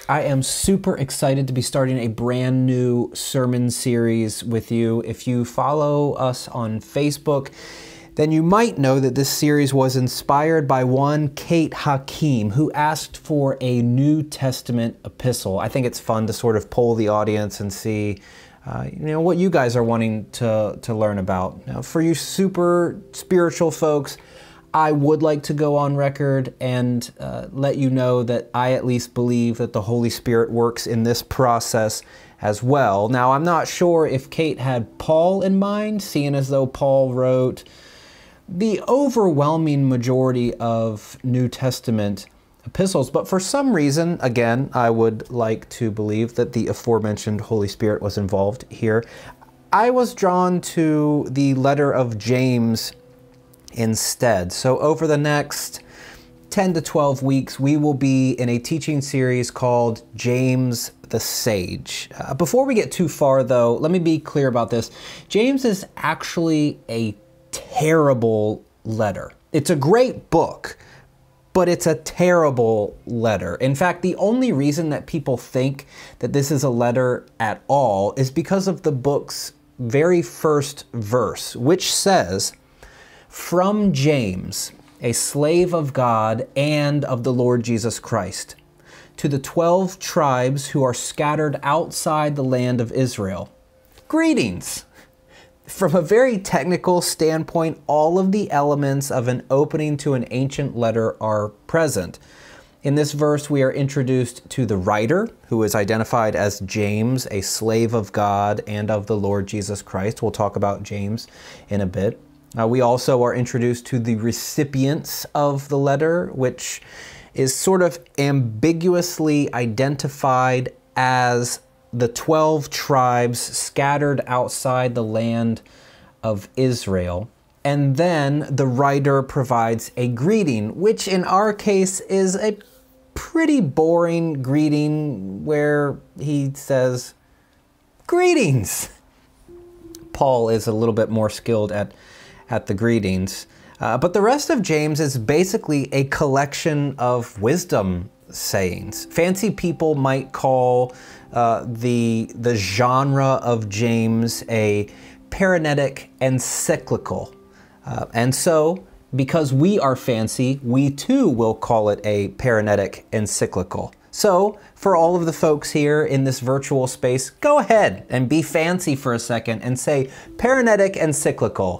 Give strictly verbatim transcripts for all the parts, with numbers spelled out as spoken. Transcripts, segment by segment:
I am super excited to be starting a brand new sermon series with you. If you follow us on Facebook, then you might know that this series was inspired by one Kate Hakeem, who asked for a New Testament epistle. I think it's fun to sort of poll the audience and see uh, you know, what you guys are wanting to, to learn about. Now, for you super spiritual folks, I would like to go on record and uh, let you know that I at least believe that the Holy Spirit works in this process as well. Now, I'm not sure if Kate had Paul in mind, seeing as though Paul wrote the overwhelming majority of New Testament epistles, but for some reason, again, I would like to believe that the aforementioned Holy Spirit was involved here. I was drawn to the letter of James instead. So over the next ten to twelve weeks, we will be in a teaching series called James the Sage. Uh, before we get too far though, let me be clear about this. James is actually a terrible letter. It's a great book, but it's a terrible letter. In fact, the only reason that people think that this is a letter at all is because of the book's very first verse, which says, "From James, a slave of God and of the Lord Jesus Christ, to the twelve tribes who are scattered outside the land of Israel. Greetings." From a very technical standpoint, all of the elements of an opening to an ancient letter are present. In this verse, we are introduced to the writer, who is identified as James, a slave of God and of the Lord Jesus Christ. We'll talk about James in a bit. Uh, we also are introduced to the recipients of the letter, which is sort of ambiguously identified as the twelve tribes scattered outside the land of Israel. And then the writer provides a greeting, which in our case is a pretty boring greeting where he says, "Greetings." Paul is a little bit more skilled at at the greetings. Uh, but the rest of James is basically a collection of wisdom sayings. Fancy people might call uh, the, the genre of James a paraenetic encyclical. Uh, and so, because we are fancy, we too will call it a paraenetic encyclical. So, for all of the folks here in this virtual space, go ahead and be fancy for a second and say paraenetic encyclical.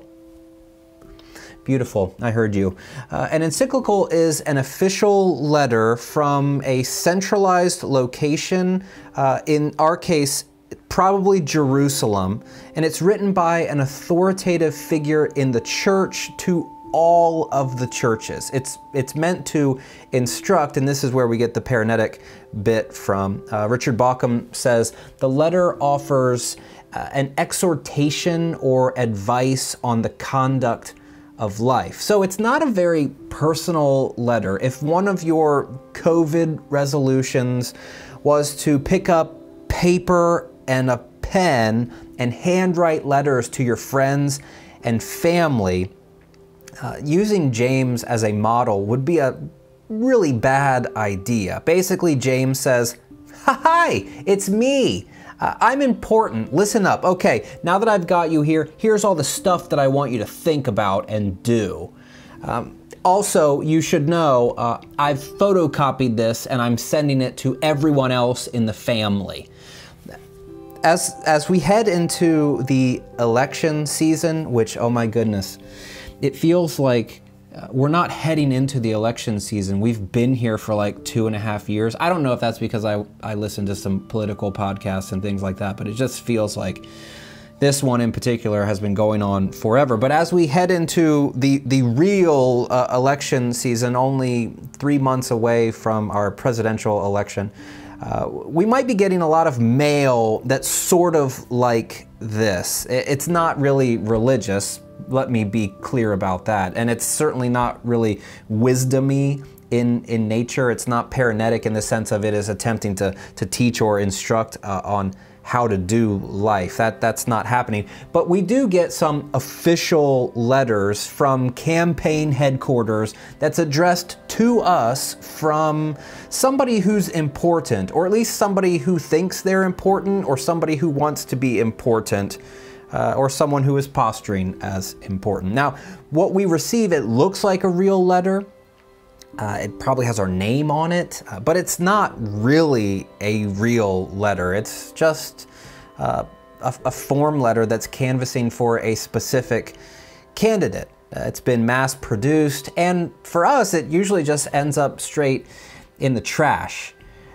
Beautiful, I heard you. Uh, an encyclical is an official letter from a centralized location, uh, in our case, probably Jerusalem, and it's written by an authoritative figure in the church to all of the churches. It's, it's meant to instruct, and this is where we get the paraenetic bit from. Uh, Richard Bauckham says, the letter offers uh, an exhortation or advice on the conduct of life. So it's not a very personal letter. If one of your COVID resolutions was to pick up paper and a pen and handwrite letters to your friends and family, uh, using James as a model would be a really bad idea. Basically, James says, "Hi, it's me. Uh, I'm important. Listen up. Okay, now that I've got you here, here's all the stuff that I want you to think about and do." Um, also, you should know, uh, I've photocopied this and I'm sending it to everyone else in the family. As, as we head into the election season, which, oh my goodness, it feels like Uh, we're not heading into the election season. We've been here for like two and a half years. I don't know if that's because I, I listen to some political podcasts and things like that, but it just feels like this one in particular has been going on forever. But as we head into the, the real uh, election season, only three months away from our presidential election, uh, we might be getting a lot of mail that's sort of like this. It's not really religious. Let me be clear about that. And it's certainly not really wisdom-y in, in nature. It's not paraenetic in the sense of it is attempting to, to teach or instruct uh, on how to do life. That, that's not happening. But we do get some official letters from campaign headquarters that's addressed to us from somebody who's important, or at least somebody who thinks they're important, or somebody who wants to be important, uh, or someone who is posturing as important. Now, what we receive, it looks like a real letter. Uh, it probably has our name on it, uh, but it's not really a real letter. It's just uh, a, a form letter that's canvassing for a specific candidate. Uh, it's been mass produced, and for us, it usually just ends up straight in the trash.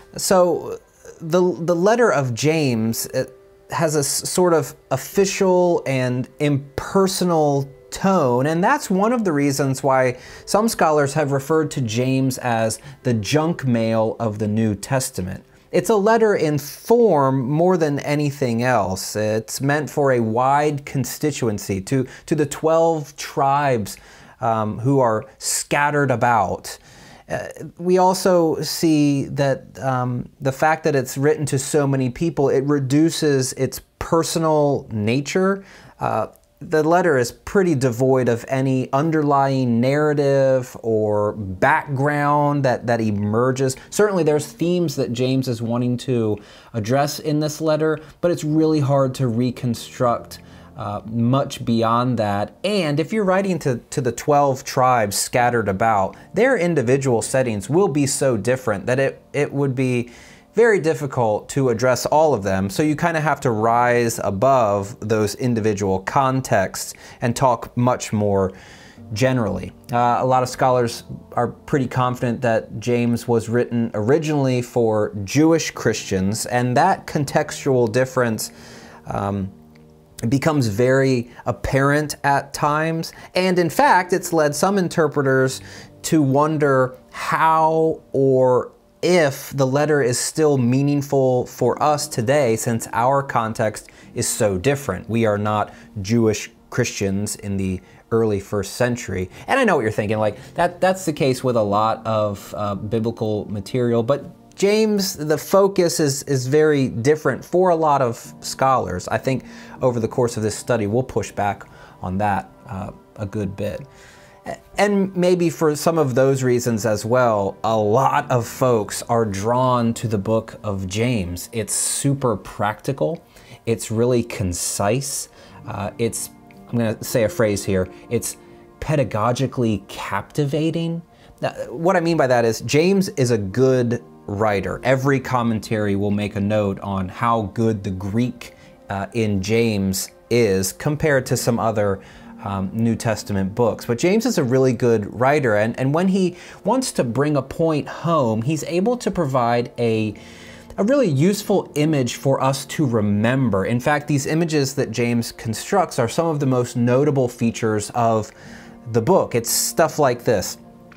So the, the letter of James, it has a sort of official and impersonal tone, and that's one of the reasons why some scholars have referred to James as the junk mail of the New Testament. It's a letter in form more than anything else. It's meant for a wide constituency, to, to the twelve tribes um, who are scattered about. Uh, we also see that um, the fact that it's written to so many people, it reduces its personal nature. Uh, The letter is pretty devoid of any underlying narrative or background that, that emerges. Certainly there's themes that James is wanting to address in this letter, but it's really hard to reconstruct uh, much beyond that. And if you're writing to, to the twelve tribes scattered about, their individual settings will be so different that it, it would be very difficult to address all of them, so you kind of have to rise above those individual contexts and talk much more generally. Uh, a lot of scholars are pretty confident that James was written originally for Jewish Christians, and that contextual difference um, becomes very apparent at times. And in fact, it's led some interpreters to wonder how or if the letter is still meaningful for us today, since our context is so different. We are not Jewish Christians in the early first century. And I know what you're thinking, like that that's the case with a lot of uh, biblical material, but James, the focus is, is very different for a lot of scholars. I think over the course of this study, we'll push back on that uh, a good bit. And maybe for some of those reasons as well, a lot of folks are drawn to the book of James. It's super practical. It's really concise. Uh, it's, I'm going to say a phrase here, it's pedagogically captivating. Now, what I mean by that is James is a good writer. Every commentary will make a note on how good the Greek uh, in James is compared to some other Um, New Testament books. But James is a really good writer, and, and when he wants to bring a point home, he's able to provide a, a really useful image for us to remember. In fact, these images that James constructs are some of the most notable features of the book. It's stuff like this.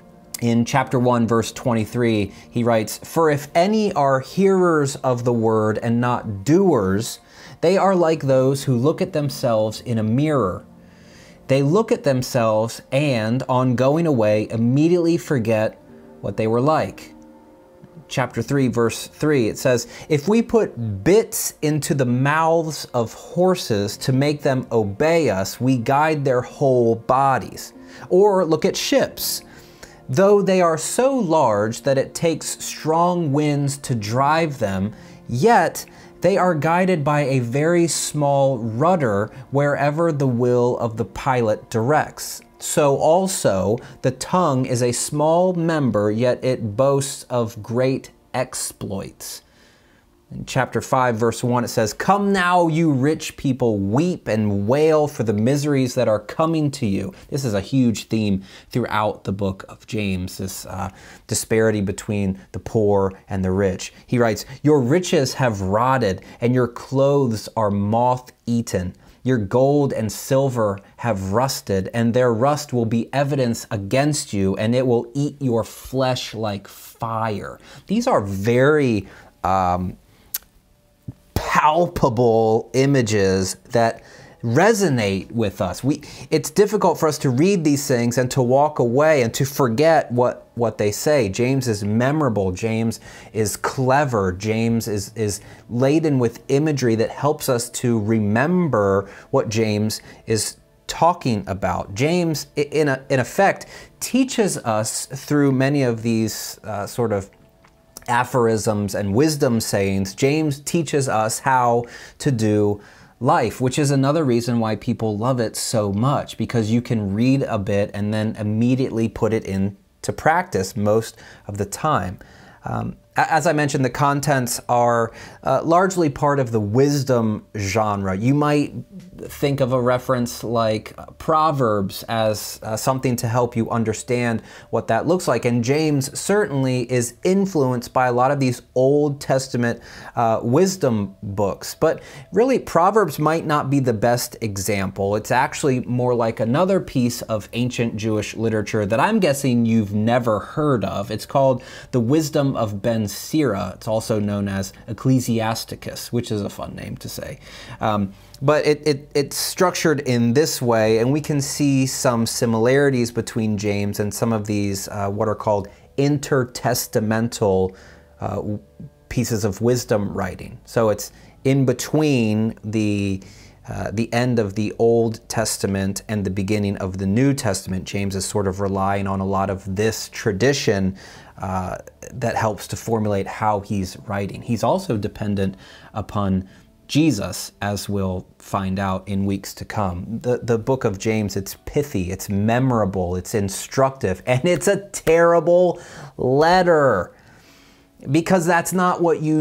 In chapter one, verse twenty-three, he writes, "For if any are hearers of the word and not doers, they are like those who look at themselves in a mirror. They look at themselves and, on going away, immediately forget what they were like." Chapter three, verse three, it says, "If we put bits into the mouths of horses to make them obey us, we guide their whole bodies." Or look at ships. "Though they are so large that it takes strong winds to drive them, yet they are guided by a very small rudder wherever the will of the pilot directs. So also the tongue is a small member, yet it boasts of great exploits." In chapter five, verse one, it says, "Come now, you rich people, weep and wail for the miseries that are coming to you." This is a huge theme throughout the book of James, this uh, disparity between the poor and the rich. He writes, "Your riches have rotted, and your clothes are moth-eaten. Your gold and silver have rusted, and their rust will be evidence against you, and it will eat your flesh like fire." These are very Um, palpable images that resonate with us. We, it's difficult for us to read these things and to walk away and to forget what, what they say. James is memorable. James is clever. James is, is laden with imagery that helps us to remember what James is talking about. James, in, a, in effect, teaches us through many of these uh, sort of aphorisms and wisdom sayings. James teaches us how to do life, which is another reason why people love it so much, because you can read a bit and then immediately put it into practice most of the time. Um, as I mentioned, the contents are uh, largely part of the wisdom genre. You might think of a reference like Proverbs as uh, something to help you understand what that looks like. And James certainly is influenced by a lot of these Old Testament uh, wisdom books. But really, Proverbs might not be the best example. It's actually more like another piece of ancient Jewish literature that I'm guessing you've never heard of. It's called The Wisdom of Ben Sira. It's also known as Ecclesiasticus, which is a fun name to say. Um, but it, it, it's structured in this way, and we can see some similarities between James and some of these uh, what are called intertestamental uh, pieces of wisdom writing. So it's in between the Uh, the end of the Old Testament and the beginning of the New Testament. James is sort of relying on a lot of this tradition uh, that helps to formulate how he's writing. He's also dependent upon Jesus, as we'll find out in weeks to come. The, the book of James, it's pithy, it's memorable, it's instructive, and it's a terrible letter. Because that's not what you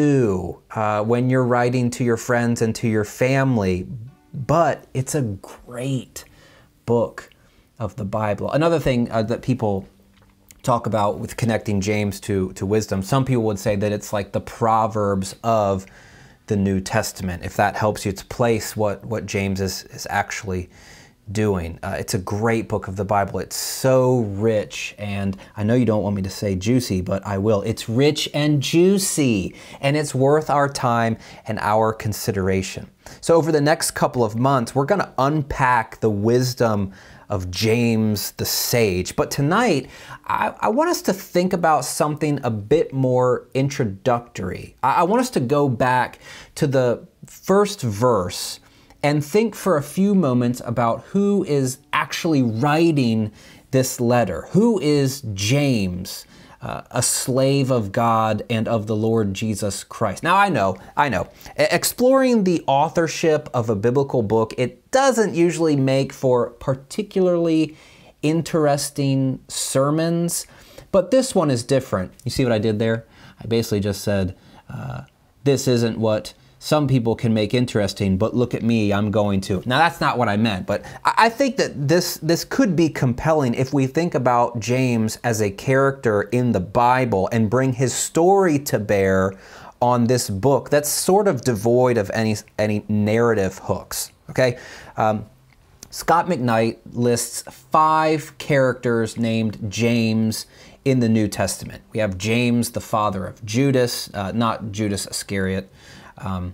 do uh, when you're writing to your friends and to your family. But it's a great book of the Bible. Another thing uh, that people talk about with connecting James to, to wisdom, some people would say that it's like the Proverbs of the New Testament, if that helps you to place what, what James is, is actually doing. Uh, it's a great book of the Bible. It's so rich, and I know you don't want me to say juicy, but I will. It's rich and juicy, and it's worth our time and our consideration. So over the next couple of months, we're going to unpack the wisdom of James the sage. But tonight, I, I want us to think about something a bit more introductory. I, I want us to go back to the first verse and think for a few moments about who is actually writing this letter. Who is James, uh, a slave of God and of the Lord Jesus Christ? Now, I know, I know, exploring the authorship of a biblical book, it doesn't usually make for particularly interesting sermons, but this one is different. You see what I did there? I basically just said, uh, this isn't what some people can make interesting, but look at me, I'm going to. Now, that's not what I meant, but I think that this, this could be compelling if we think about James as a character in the Bible and bring his story to bear on this book that's sort of devoid of any, any narrative hooks, okay? Um, Scott McKnight lists five characters named James in the New Testament. We have James, the father of Judas, uh, not Judas Iscariot. Um,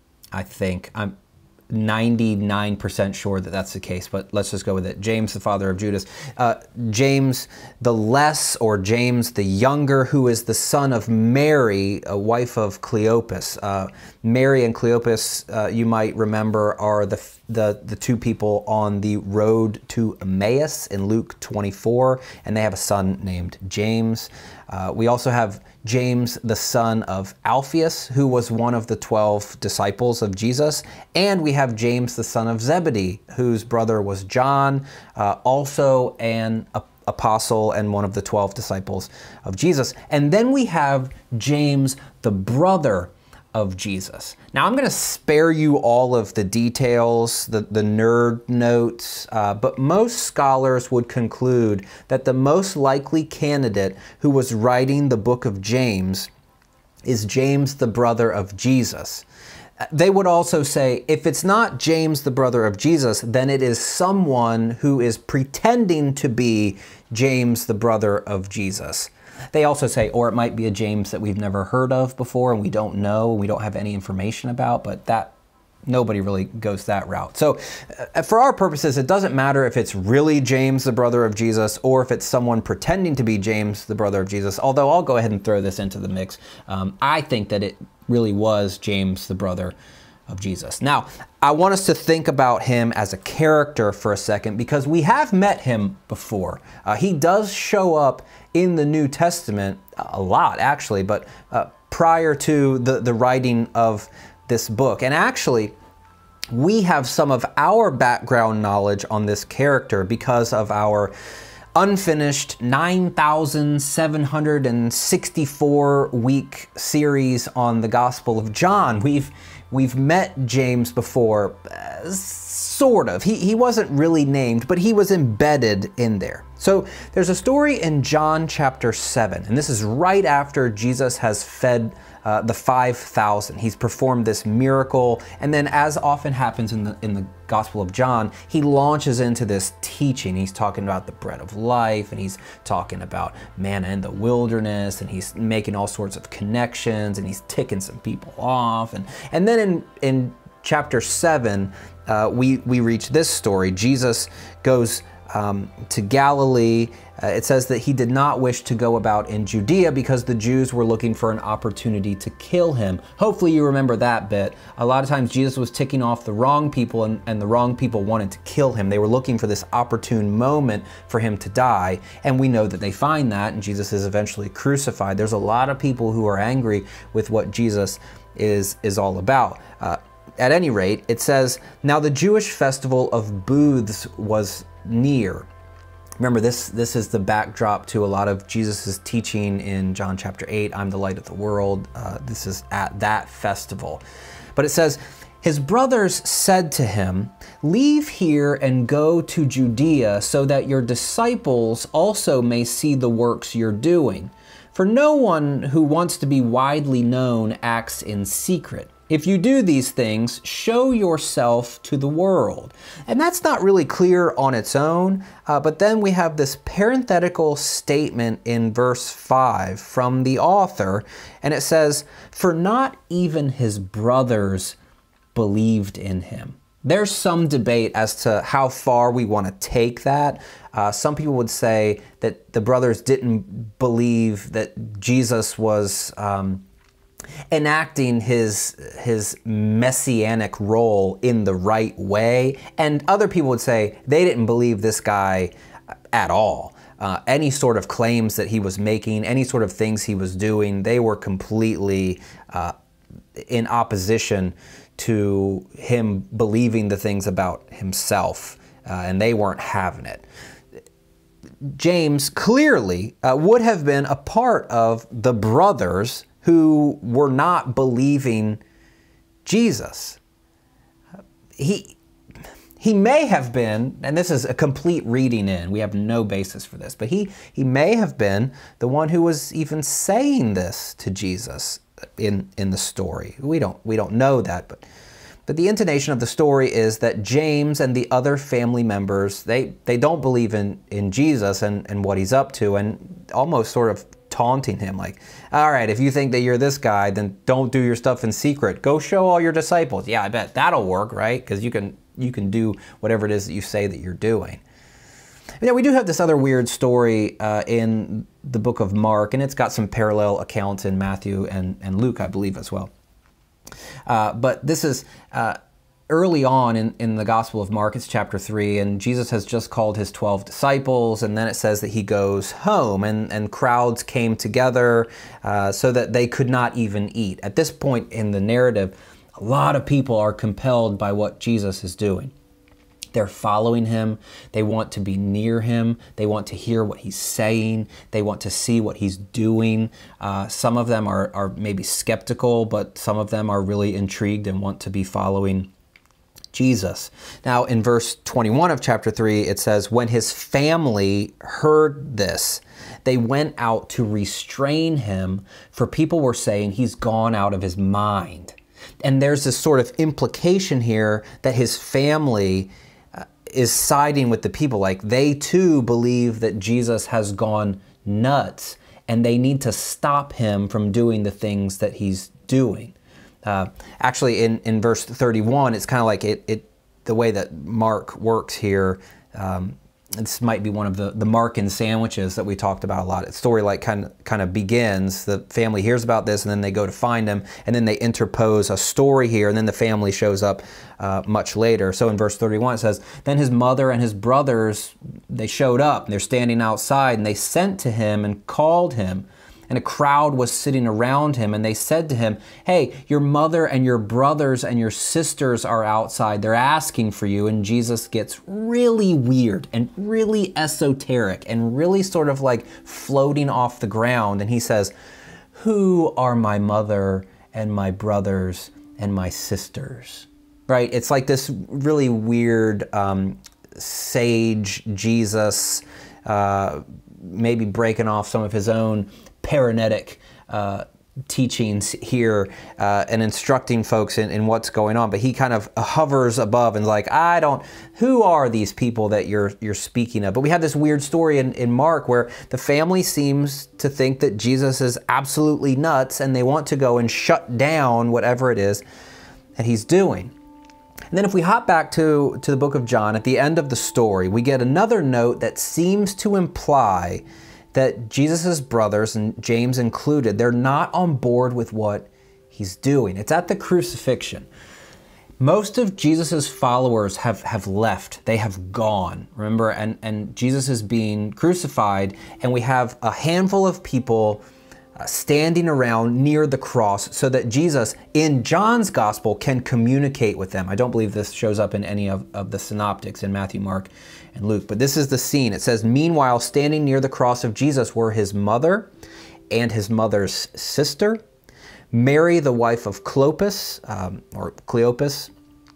I think I'm ninety-nine percent sure that that's the case, but let's just go with it. James, the father of Judas. Uh, James the Less, or James the Younger, who is the son of Mary, a wife of Cleopas. Uh, Mary and Cleopas, uh, you might remember, are the, the, the two people on the road to Emmaus in Luke twenty-four, and they have a son named James. Uh, we also have James, the son of Alphaeus, who was one of the twelve disciples of Jesus. And we have James, the son of Zebedee, whose brother was John, uh, also an apostle and one of the twelve disciples of Jesus. And then we have James, the brother of Jesus. Now, I'm going to spare you all of the details, the, the nerd notes, uh, but most scholars would conclude that the most likely candidate who was writing the book of James is James, the brother of Jesus. They would also say, if it's not James, the brother of Jesus, then it is someone who is pretending to be James, the brother of Jesus. They also say, or it might be a James that we've never heard of before and we don't know, we don't have any information about, but that nobody really goes that route. So uh, for our purposes, it doesn't matter if it's really James, the brother of Jesus, or if it's someone pretending to be James, the brother of Jesus, although I'll go ahead and throw this into the mix. Um, I think that it really was James, the brother of Jesus. Now, I want us to think about him as a character for a second, because we have met him before. Uh, he does show up in the New Testament a lot, actually, but uh, prior to the, the writing of this book. And actually, we have some of our background knowledge on this character because of our unfinished nine thousand seven hundred sixty-four week series on the Gospel of John. We've we've met James before, uh, sort of. He, he wasn't really named, but he was embedded in there. So there's a story in John chapter seven, and this is right after Jesus has fed uh, the five thousand. He's performed this miracle, and then, as often happens in the, in the Gospel of John, he launches into this teaching. He's talking about the bread of life, and he's talking about manna in the wilderness, and he's making all sorts of connections, and he's ticking some people off. And, and then in, in chapter seven, uh, we, we reach this story. Jesus goes Um, to Galilee. Uh, it says that he did not wish to go about in Judea because the Jews were looking for an opportunity to kill him. Hopefully you remember that bit. A lot of times Jesus was ticking off the wrong people, and, and the wrong people wanted to kill him. They were looking for this opportune moment for him to die, and we know that they find that, and Jesus is eventually crucified. There's a lot of people who are angry with what Jesus is, is all about. Uh, at any rate, it says, now the Jewish festival of booths was near. Remember, this, this is the backdrop to a lot of Jesus' teaching in John chapter eight, I'm the light of the world. Uh, this is at that festival. But it says, his brothers said to him, leave here and go to Judea so that your disciples also may see the works you're doing. For no one who wants to be widely known acts in secret. If you do these things, show yourself to the world. And that's not really clear on its own, uh, but then we have this parenthetical statement in verse five from the author, and it says, for not even his brothers believed in him. There's some debate as to how far we want to take that. Uh, some people would say that the brothers didn't believe that Jesus was um, enacting his his messianic role in the right way, and other people would say they didn't believe this guy at all. Uh, any sort of claims that he was making, any sort of things he was doing, they were completely uh, in opposition to him believing the things about himself, uh, and they weren't having it. James clearly uh, would have been a part of the brothers who were not believing Jesus. He, he may have been, and this is a complete reading in, we have no basis for this, but he, he may have been the one who was even saying this to Jesus in, in the story. We don't, we don't know that, but, but the intonation of the story is that James and the other family members, they, they don't believe in, in Jesus and, and what he's up to, and almost sort of taunting him like, all right, if you think that you're this guy, then don't do your stuff in secret. Go show all your disciples. Yeah, I bet that'll work, right? Because you can, you can do whatever it is that you say that you're doing. You know, we do have this other weird story uh, in the book of Mark, and it's got some parallel accounts in Matthew and, and Luke, I believe, as well. Uh, but this is uh, early on in, in the Gospel of Mark. It's chapter three, and Jesus has just called his twelve disciples, and then it says that he goes home, and, and crowds came together uh, so that they could not even eat. At this point in the narrative, a lot of people are compelled by what Jesus is doing. They're following him. They want to be near him. They want to hear what he's saying. They want to see what he's doing. Uh, some of them are, are maybe skeptical, but some of them are really intrigued and want to be following Jesus. Now, in verse twenty-one of chapter three, it says, when his family heard this, they went out to restrain him, for people were saying he's gone out of his mind. And there's this sort of implication here that his family uh, is siding with the people. Like, they too believe that Jesus has gone nuts, and they need to stop him from doing the things that he's doing. Uh, actually, in, in verse thirty-one, it's kind of like it, it, the way that Mark works here. Um, this might be one of the, the Markan sandwiches that we talked about a lot. The story like kind of, kind of begins, the family hears about this, and then they go to find him, and then they interpose a story here, and then the family shows up uh, much later. So in verse thirty-one it says, then his mother and his brothers, they showed up, and they're standing outside, and they sent to him and called him. And a crowd was sitting around him, and they said to him, hey, your mother and your brothers and your sisters are outside. They're asking for you. And Jesus gets really weird and really esoteric and really sort of like floating off the ground. And he says, who are my mother and my brothers and my sisters? Right? It's like this really weird um, sage Jesus, uh, maybe breaking off some of his own paranetic uh, teachings here uh, and instructing folks in, in what's going on. But he kind of hovers above and like, I don't, who are these people that you're you're speaking of? But we have this weird story in, in Mark where the family seems to think that Jesus is absolutely nuts, and they want to go and shut down whatever it is that he's doing. And then if we hop back to, to the book of John, at the end of the story, we get another note that seems to imply that Jesus' brothers, and James included, they're not on board with what he's doing. It's at the crucifixion. Most of Jesus' followers have, have left. They have gone, remember? And, and Jesus is being crucified, and we have a handful of people uh, standing around near the cross so that Jesus, in John's gospel, can communicate with them. I don't believe this shows up in any of, of the synoptics in Matthew, Mark, and Luke. But this is the scene. It says, meanwhile, standing near the cross of Jesus were his mother and his mother's sister, Mary, the wife of Clopas, um, or Cleopas,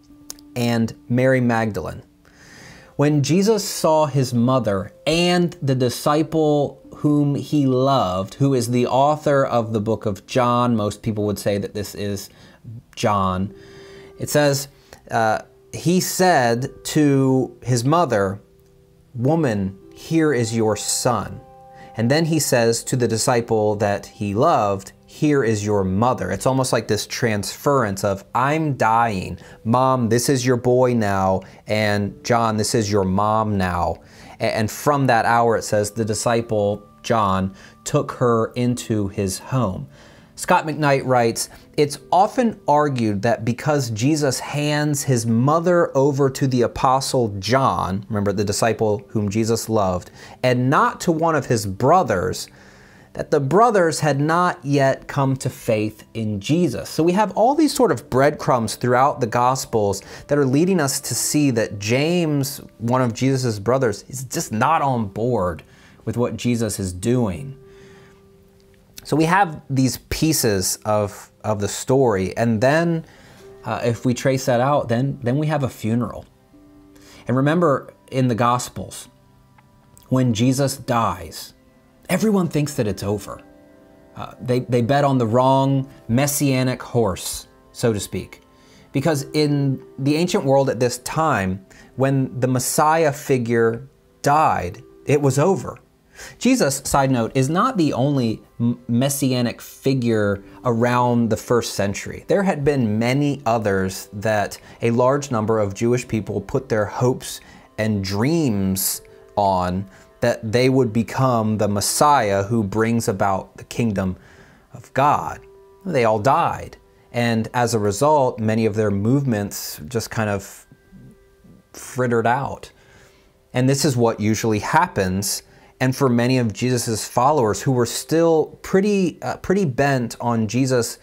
and Mary Magdalene. When Jesus saw his mother and the disciple whom he loved, who is the author of the book of John, most people would say that this is John, it says, uh, he said to his mother, woman, here is your son. And then he says to the disciple that he loved, here is your mother. It's almost like this transference of, I'm dying. Mom, this is your boy now. And John, this is your mom now. And from that hour, it says, the disciple, John, took her into his home. Scott McKnight writes, it's often argued that because Jesus hands his mother over to the apostle John, remember the disciple whom Jesus loved, and not to one of his brothers, that the brothers had not yet come to faith in Jesus. So we have all these sort of breadcrumbs throughout the Gospels that are leading us to see that James, one of Jesus' brothers, is just not on board with what Jesus is doing. So we have these pieces of, of the story, and then uh, if we trace that out, then, then we have a funeral. And remember, in the Gospels, when Jesus dies, everyone thinks that it's over. Uh, they, they bet on the wrong messianic horse, so to speak. Because in the ancient world at this time, when the Messiah figure died, it was over. Jesus, side note, is not the only messianic figure around the first century. There had been many others that a large number of Jewish people put their hopes and dreams on, that they would become the Messiah who brings about the kingdom of God. They all died. And as a result, many of their movements just kind of frittered out. And this is what usually happens. And for many of Jesus's followers who were still pretty, uh, pretty bent on Jesus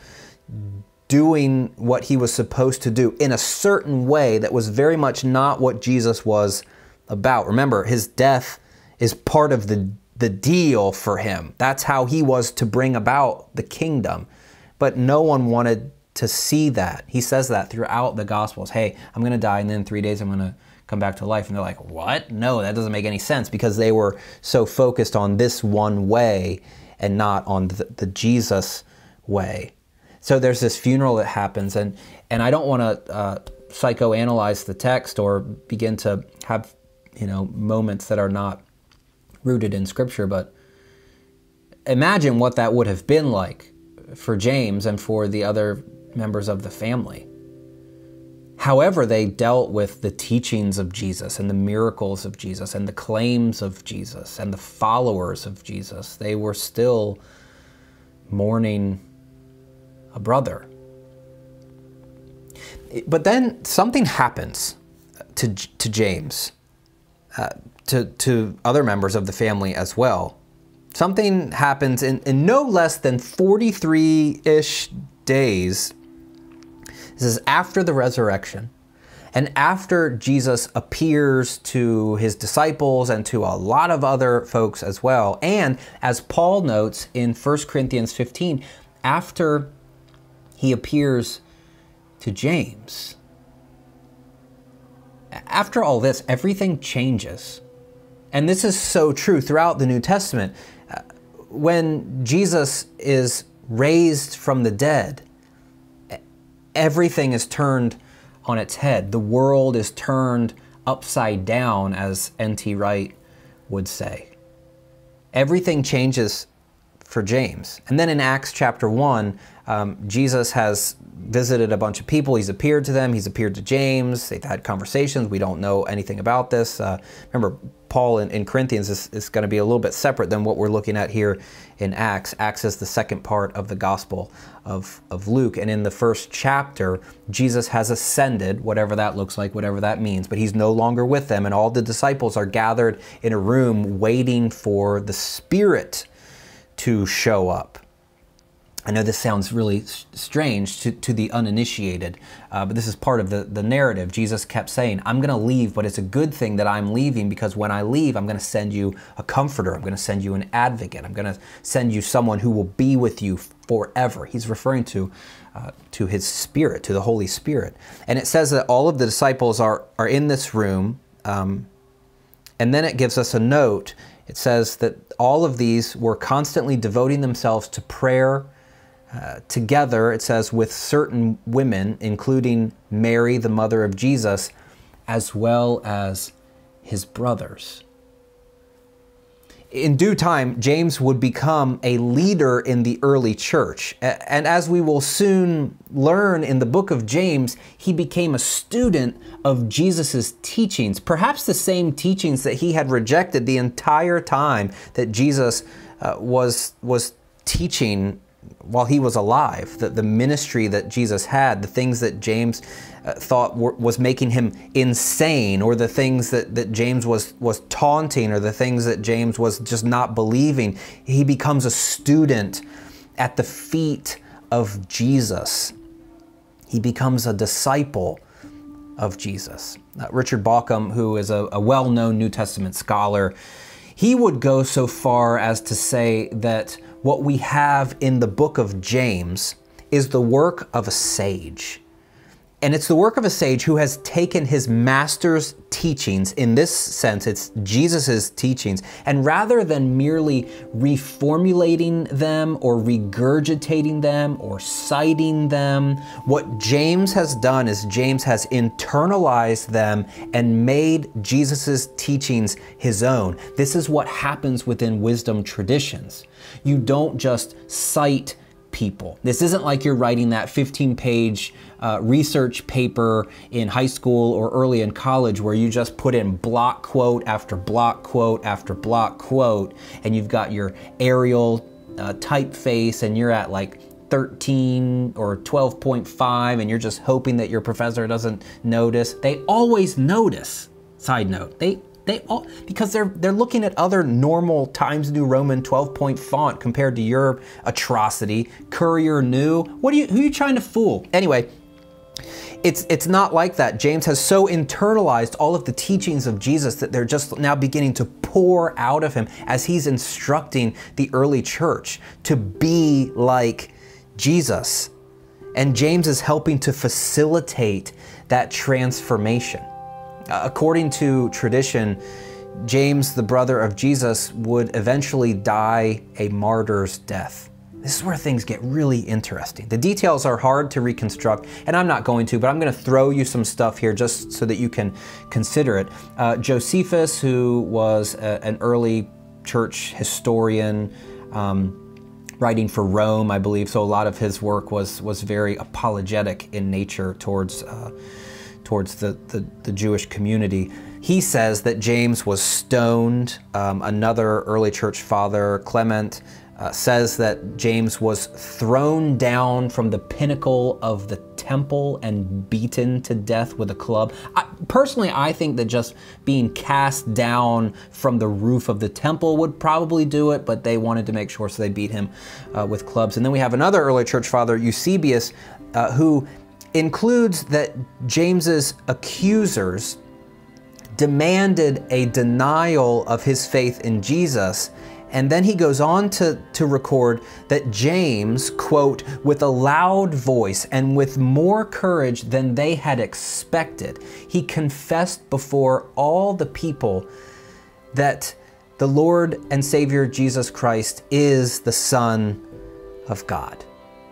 doing what he was supposed to do in a certain way that was very much not what Jesus was about. Remember, his death is part of the, the deal for him. That's how he was to bring about the kingdom. But no one wanted to see that. He says that throughout the Gospels. Hey, I'm going to die, and then in three days I'm going to come back to life. And they're like, what? No, that doesn't make any sense, because they were so focused on this one way and not on the, the Jesus way. So there's this funeral that happens, and, and I don't want to uh, psychoanalyze the text or begin to have, you know, moments that are not rooted in Scripture, but imagine what that would have been like for James and for the other members of the family. However, they dealt with the teachings of Jesus and the miracles of Jesus and the claims of Jesus and the followers of Jesus. They were still mourning a brother. But then something happens to, to James, uh, to, to other members of the family as well. Something happens in, in no less than forty-three-ish days. This is after the resurrection, and after Jesus appears to his disciples and to a lot of other folks as well. And as Paul notes in First Corinthians fifteen, after he appears to James. After all this, everything changes. And this is so true throughout the New Testament. When Jesus is raised from the dead, everything is turned on its head. The world is turned upside down, as N T Wright would say. Everything changes for James. And then in Acts chapter one, um, Jesus has visited a bunch of people. He's appeared to them. He's appeared to James. They've had conversations. We don't know anything about this. Uh, remember, Paul in, in Corinthians is, is going to be a little bit separate than what we're looking at here in Acts. Acts is the second part of the Gospel of, of Luke. And in the first chapter, Jesus has ascended, whatever that looks like, whatever that means, but he's no longer with them. And all the disciples are gathered in a room waiting for the Spirit to show up. I know this sounds really strange to, to the uninitiated, uh, but this is part of the, the narrative. Jesus kept saying, I'm going to leave, but it's a good thing that I'm leaving, because when I leave, I'm going to send you a comforter. I'm going to send you an advocate. I'm going to send you someone who will be with you forever. He's referring to, uh, to his Spirit, to the Holy Spirit. And it says that all of the disciples are, are in this room, um, and then it gives us a note. It says that all of these were constantly devoting themselves to prayer, Uh, together, it says, with certain women, including Mary, the mother of Jesus, as well as his brothers. In due time, James would become a leader in the early church. And as we will soon learn in the book of James, he became a student of Jesus's teachings, perhaps the same teachings that he had rejected the entire time that Jesus uh, was, was teaching while he was alive, the, the ministry that Jesus had, the things that James uh, thought were, was making him insane, or the things that, that James was, was taunting, or the things that James was just not believing. He becomes a student at the feet of Jesus. He becomes a disciple of Jesus. Uh, Richard Bauckham, who is a, a well-known New Testament scholar, he would go so far as to say that what we have in the book of James is the work of a sage. And it's the work of a sage who has taken his master's teachings, in this sense, it's Jesus's teachings, and rather than merely reformulating them or regurgitating them or citing them, what James has done is James has internalized them and made Jesus's teachings his own. This is what happens within wisdom traditions. You don't just cite people. This isn't like you're writing that fifteen page uh, research paper in high school or early in college where you just put in block quote after block quote after block quote, and you've got your Arial uh, typeface and you're at like thirteen or twelve point five and you're just hoping that your professor doesn't notice. They always notice. Side note, they They all, because they're they're looking at other normal Times New Roman twelve point font compared to your atrocity, Courier New. What are you? Who are you trying to fool? Anyway, it's it's not like that. James has so internalized all of the teachings of Jesus that they're just now beginning to pour out of him as he's instructing the early church to be like Jesus. And James is helping to facilitate that transformation. According to tradition, James, the brother of Jesus, would eventually die a martyr's death. This is where things get really interesting. The details are hard to reconstruct, and I'm not going to, but I'm going to throw you some stuff here just so that you can consider it. Uh, Josephus, who was a, an early church historian, um, writing for Rome, I believe. So a lot of his work was was very apologetic in nature towards uh, towards the, the the Jewish community. He says that James was stoned. Um, another early church father, Clement, uh, says that James was thrown down from the pinnacle of the temple and beaten to death with a club. I, personally, I think that just being cast down from the roof of the temple would probably do it, but they wanted to make sure, so they beat him uh, with clubs. And then we have another early church father, Eusebius, uh, who includes that James's accusers demanded a denial of his faith in Jesus. And then he goes on to, to record that James, quote, with a loud voice and with more courage than they had expected, he confessed before all the people that the Lord and Savior Jesus Christ is the Son of God.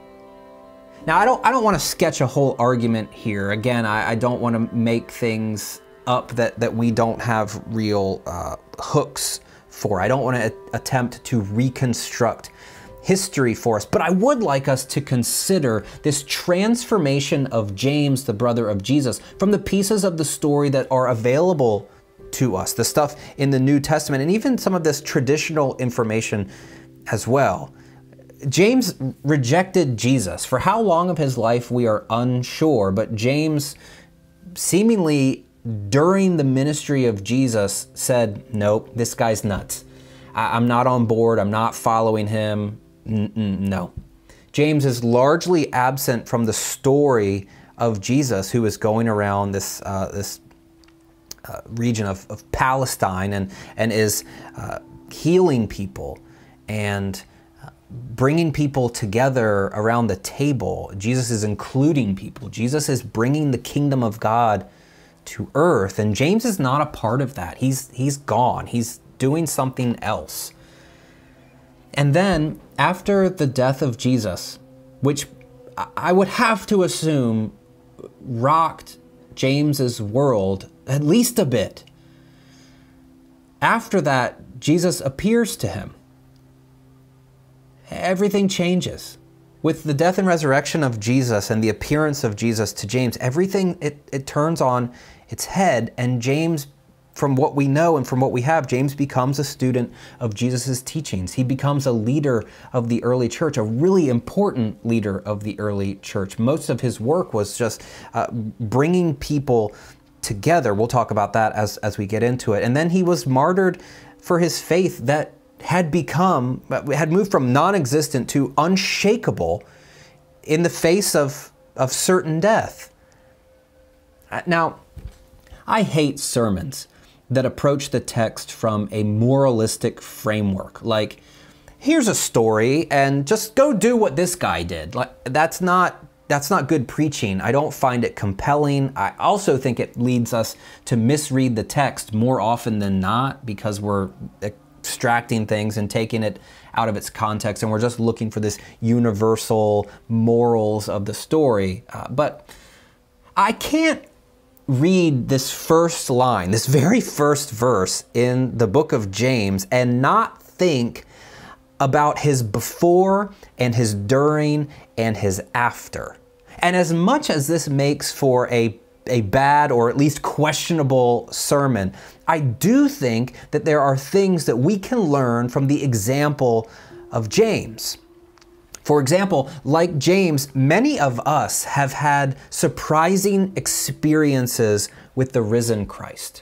Now, I don't, I don't want to sketch a whole argument here. Again, I, I don't want to make things up that, that we don't have real uh, hooks for. I don't want to attempt to reconstruct history for us, but I would like us to consider this transformation of James, the brother of Jesus, from the pieces of the story that are available to us, the stuff in the New Testament, and even some of this traditional information as well. James rejected Jesus. For how long of his life, we are unsure, but James seemingly during the ministry of Jesus said, nope, this guy's nuts. I I'm not on board. I'm not following him. N-n- no. James is largely absent from the story of Jesus, who is going around this, uh, this uh, region of, of Palestine and, and is uh, healing people and bringing people together around the table. Jesus is including people. Jesus is bringing the kingdom of God to earth, and James is not a part of that. He's he's gone. He's doing something else. And then after the death of Jesus, which I would have to assume rocked James's world at least a bit, after that, Jesus appears to him. Everything changes. With the death and resurrection of Jesus and the appearance of Jesus to James, everything, it, it turns on its head, and James, from what we know and from what we have, James becomes a student of Jesus's teachings. He becomes a leader of the early church, a really important leader of the early church. Most of his work was just uh, bringing people together. We'll talk about that as, as we get into it. And then he was martyred for his faith that had become, had moved from non-existent to unshakable in the face of, of certain death. Now, I hate sermons that approach the text from a moralistic framework. Like, here's a story and just go do what this guy did. Like, that's not, that's not good preaching. I don't find it compelling. I also think it leads us to misread the text more often than not, because we're extracting things and taking it out of its context, and we're just looking for this universal morals of the story. Uh, but I can't read this first line, this very first verse in the book of James, and not think about his before and his during and his after. And as much as this makes for a a bad or at least questionable sermon, I do think that there are things that we can learn from the example of James. For example, like James, many of us have had surprising experiences with the risen Christ.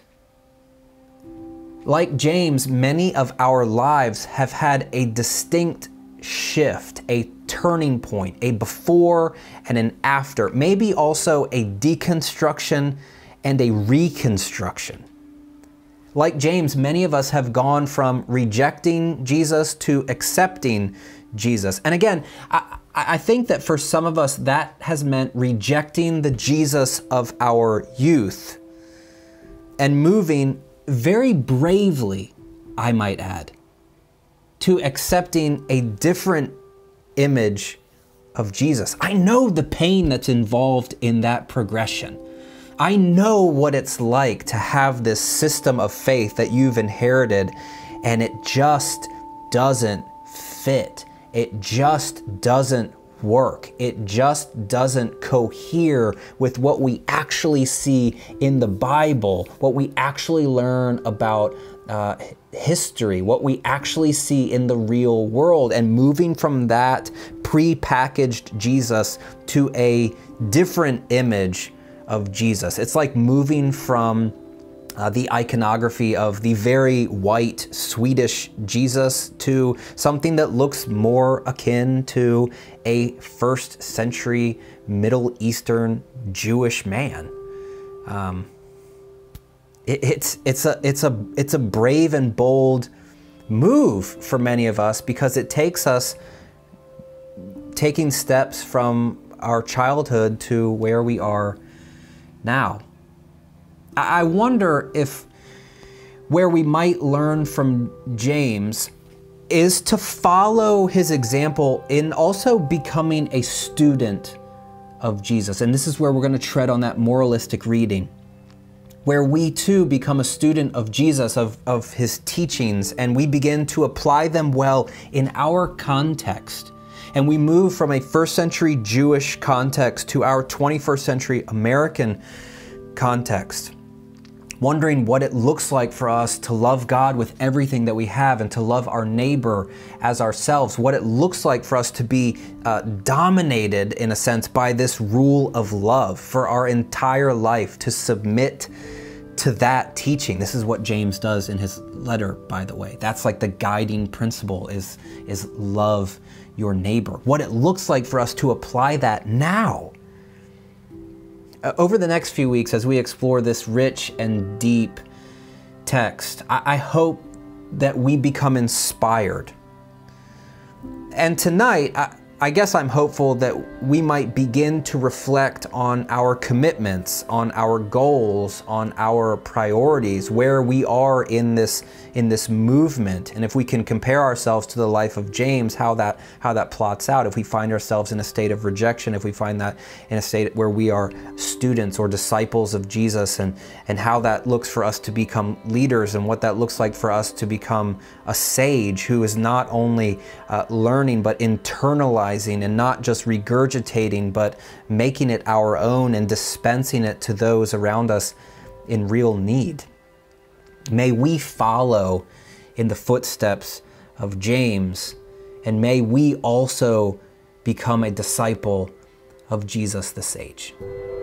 Like James, many of our lives have had a distinct shift, a turning point, a before and an after, maybe also a deconstruction and a reconstruction. Like James, many of us have gone from rejecting Jesus to accepting Jesus. And again, I, I think that for some of us, that has meant rejecting the Jesus of our youth and moving very bravely, I might add, to accepting a different image of Jesus. I know the pain that's involved in that progression. I know what it's like to have this system of faith that you've inherited, and it just doesn't fit. it just doesn't work. It just doesn't cohere with what we actually see in the Bible, what we actually learn about uh, history, what we actually see in the real world, and moving from that pre-packaged Jesus to a different image of Jesus. It's like moving from Uh, the iconography of the very white Swedish Jesus to something that looks more akin to a first century Middle Eastern Jewish man. Um, it, it's it's a it's a it's a brave and bold move for many of us, because it takes us taking steps from our childhood to where we are now. I wonder if where we might learn from James is to follow his example in also becoming a student of Jesus. And this is where we're going to tread on that moralistic reading, where we too become a student of Jesus, of, of his teachings, and we begin to apply them well in our context. And we move from a first century Jewish context to our twenty-first century American context, wondering what it looks like for us to love God with everything that we have and to love our neighbor as ourselves, what it looks like for us to be uh, dominated, in a sense, by this rule of love for our entire life, to submit to that teaching. This is what James does in his letter, by the way. That's like the guiding principle, is, is love your neighbor. What it looks like for us to apply that now. Over the next few weeks, as we explore this rich and deep text, I, I hope that we become inspired. And tonight, I, I guess I'm hopeful that we might begin to reflect on our commitments, on our goals, on our priorities, where we are in this in this movement. And if we can compare ourselves to the life of James, how that how that plots out. If we find ourselves in a state of rejection, if we find that in a state where we are students or disciples of Jesus, and and how that looks for us to become leaders, and what that looks like for us to become a sage who is not only uh, learning but internalizing, and not just regurgitating but making it our own and dispensing it to those around us in real need. May we follow in the footsteps of James, and may we also become a disciple of Jesus the Sage.